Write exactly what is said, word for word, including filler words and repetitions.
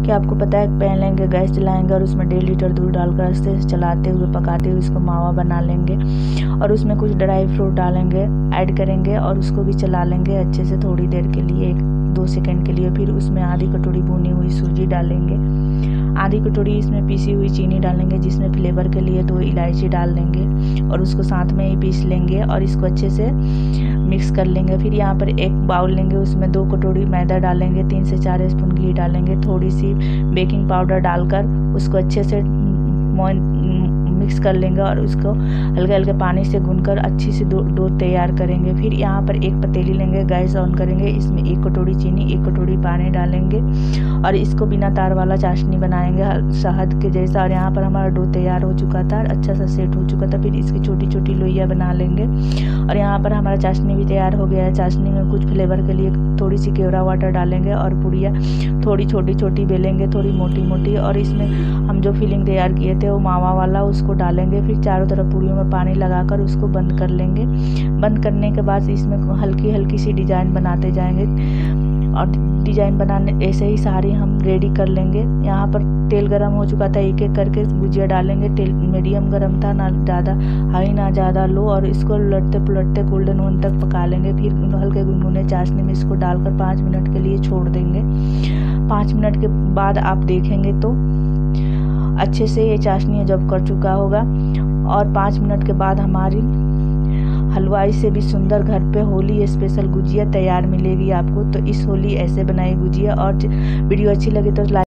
क्या आपको पता है, पैन लेंगे, गैस जलाएंगे और उसमें डेढ़ लीटर दूध डालकर अच्छे से चलाते हुए पकाते हुए इसको मावा बना लेंगे और उसमें कुछ ड्राई फ्रूट डालेंगे, ऐड करेंगे और उसको भी चला लेंगे अच्छे से थोड़ी देर के लिए, एक दो सेकंड के लिए। फिर उसमें आधी कटोरी भुनी हुई सूजी डालेंगे, आधी कटोरी इसमें पीसी हुई चीनी डालेंगे, जिसमें फ्लेवर के लिए दो इलायची डाल देंगे और उसको साथ में ही पीस लेंगे और इसको अच्छे से मिक्स कर लेंगे। फिर यहाँ पर एक बाउल लेंगे, उसमें दो कटोरी मैदा डालेंगे, तीन से चार स्पून घी डालेंगे, थोड़ी सी बेकिंग पाउडर डालकर उसको अच्छे से मिक्स कर लेंगे और उसको हल्के हल्के पानी से गूंथकर अच्छी सी डो डो तैयार करेंगे। फिर यहाँ पर एक पतीली लेंगे, गैस ऑन करेंगे, इसमें एक कटोरी चीनी, एक कटोरी पानी डालेंगे और इसको बिना तार वाला चाशनी बनाएंगे शहद के जैसा। और यहाँ पर हमारा डो तैयार हो चुका था, अच्छा सा सेट हो चुका था। फिर इसकी छोटी छोटी लोइयाँ बना लेंगे और यहाँ पर हमारा चाशनी भी तैयार हो गया है। चाशनी में कुछ फ्लेवर के लिए थोड़ी सी केवड़ा वाटर डालेंगे और पुड़िया थोड़ी छोटी छोटी बेलेंगे, थोड़ी मोटी मोटी, और इसमें हम जो फिलिंग तैयार किए थे वो मावा वाला उसको डालेंगे। फिर चारों तरफ पूरियों में पानी लगाकर उसको बंद कर लेंगे। बंद करने के बाद इसमें हल्की हल्की सी डिजाइन बनाते जाएंगे और डिजाइन बनाने ऐसे ही सारी हम रेडी कर लेंगे। यहाँ पर तेल गरम हो चुका था, एक एक करके गुजिया डालेंगे। तेल मीडियम गरम था, ना ज़्यादा हाई ना ज़्यादा लो, और इसको उलटते पुलटते गोल्डन होने तक पका लेंगे। फिर हल्के गुनगुने चाशनी में इसको डालकर पाँच मिनट के लिए छोड़ देंगे। पाँच मिनट के बाद आप देखेंगे तो अच्छे से ये चाशनी जब कर चुका होगा और पाँच मिनट के बाद हमारी हलवाई से भी सुंदर घर पे होली स्पेशल गुजिया तैयार मिलेगी आपको। तो इस होली ऐसे बनाई गुजिया। और वीडियो अच्छी लगी तो लाइक